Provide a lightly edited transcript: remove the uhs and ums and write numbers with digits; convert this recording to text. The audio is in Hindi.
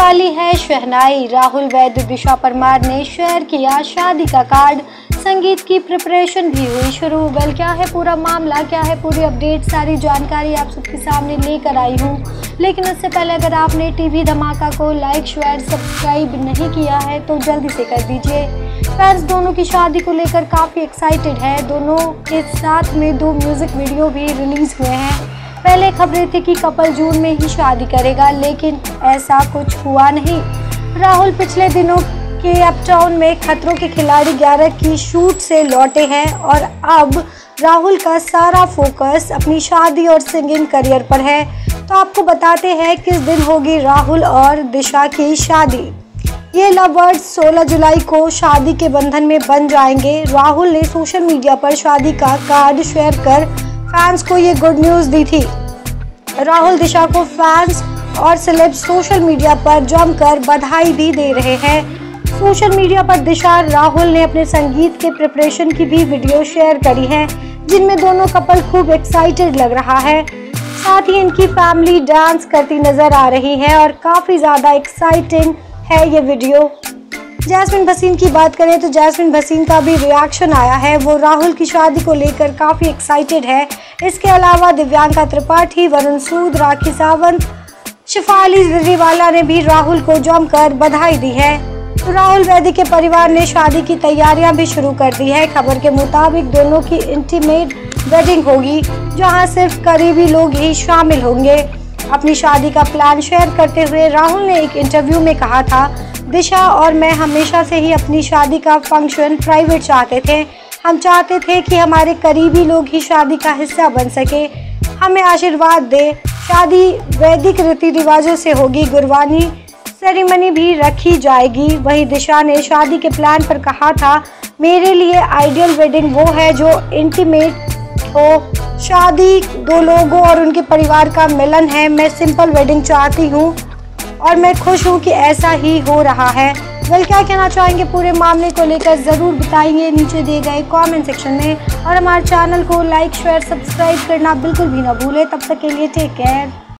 वाली है शहनाई। राहुल वैद्य दिशा परमार ने शेयर किया शादी का कार्ड। संगीत की प्रिपरेशन भी हुई शुरू। वेल, क्या है पूरा मामला, क्या है पूरी अपडेट, सारी जानकारी आप सबके सामने लेकर आई हूँ। लेकिन उससे पहले अगर आपने टीवी धमाका को लाइक शेयर सब्सक्राइब नहीं किया है तो जल्दी से कर दीजिए। फैंस दोनों की शादी को लेकर काफ़ी एक्साइटेड है। दोनों के साथ में 2 म्यूजिक वीडियो भी रिलीज हुए हैं। पहले खबरें थी कि कपल जून में ही शादी करेगा, लेकिन ऐसा कुछ हुआ नहीं। राहुल पिछले दिनों के अपटाउन में खतरों के खिलाड़ी 11 की शूट से लौटे हैं और अब राहुल का सारा फोकस अपनी शादी और सिंगिंग करियर पर है। तो आपको बताते हैं किस दिन होगी राहुल और दिशा की शादी। ये लवर्स 16 जुलाई को शादी के बंधन में बन जाएंगे। राहुल ने सोशल मीडिया पर शादी का कार्ड शेयर कर फैंस को ये गुड न्यूज़ दी थी। राहुल दिशा को फैंस और सेलेब सोशल मीडिया पर जमकर बधाई भी दे रहे हैं। सोशल मीडिया पर दिशा राहुल ने अपने संगीत के प्रिपरेशन की भी वीडियो शेयर करी है, जिनमें दोनों कपल खूब एक्साइटेड लग रहा है। साथ ही इनकी फैमिली डांस करती नजर आ रही है और काफ़ी ज़्यादा एक्साइटिंग है ये वीडियो। जैस्मिन भसीन की बात करें तो जैस्मिन भसीन का भी रिएक्शन आया है। वो राहुल की शादी को लेकर काफ़ी एक्साइटेड है। इसके अलावा दिव्यांका त्रिपाठी, वरुण सूद, राखी सावंत, शिफाली जरीवाला ने भी राहुल को जमकर बधाई दी है। तो राहुल वैद्य के परिवार ने शादी की तैयारियां भी शुरू कर दी है। खबर के मुताबिक दोनों की इंटीमेट वेडिंग होगी, जहां सिर्फ करीबी लोग ही शामिल होंगे। अपनी शादी का प्लान शेयर करते हुए राहुल ने एक इंटरव्यू में कहा था, दिशा और मैं हमेशा से ही अपनी शादी का फंक्शन प्राइवेट चाहते थे। हम चाहते थे कि हमारे करीबी लोग ही शादी का हिस्सा बन सके, हमें आशीर्वाद दे। शादी वैदिक रीति रिवाजों से होगी, गुरबानी सेरेमनी भी रखी जाएगी। वहीं दिशा ने शादी के प्लान पर कहा था, मेरे लिए आइडियल वेडिंग वो है जो इंटीमेट हो। शादी 2 लोगों और उनके परिवार का मिलन है। मैं सिंपल वेडिंग चाहती हूँ और मैं खुश हूँ कि ऐसा ही हो रहा है। वेल, क्या कहना चाहेंगे पूरे मामले को लेकर ज़रूर बताइए नीचे दिए गए कमेंट सेक्शन में। और हमारे चैनल को लाइक शेयर सब्सक्राइब करना बिल्कुल भी ना भूलें। तब तक के लिए टेक केयर।